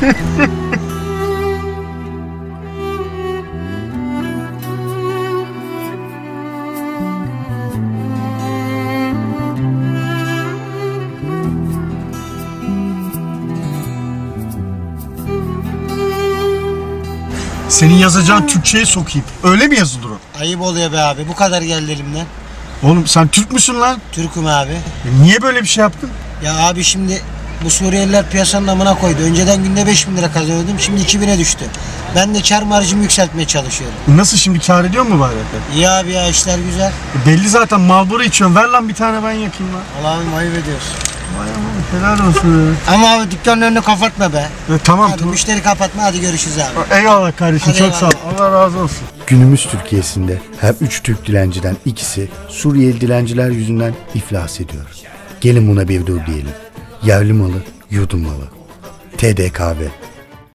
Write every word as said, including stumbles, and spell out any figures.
Senin yazacağın Türkçe'ye sokayım. Öyle mi yazılır o? Ayıp oluyor be abi. Bu kadar geldi elimden. Oğlum sen Türk müsün lan? Türk'üm abi. E niye böyle bir şey yaptın? Ya abi şimdi bu Suriyeliler piyasanın amına koydu. Önceden günde beş bin lira kazanıyordum. Şimdi iki bine düştü. Ben de kar marjımı yükseltmeye çalışıyorum. Nasıl şimdi, kâr ediyor mu bari? İyi abi ya, işler güzel. E belli zaten, Marlboro içiyorsun. Ver lan bir tane ben yakayım lan. Allah'ım ayıp ediyorsun. Vay aman, helal olsun. Ama abi dükkanın önünü kapatma be. E, tamam Hadi tamam. müşteri kapatma, hadi görüşürüz abi. Eyvallah kardeşim, Hadi çok eyvallah. sağ ol. Allah razı olsun. Günümüz Türkiye'sinde her üç Türk dilenciden ikisi Suriyeli dilenciler yüzünden iflas ediyor. Gelin buna bir dur diyelim. Yerli malı, yurdum malı. T D K V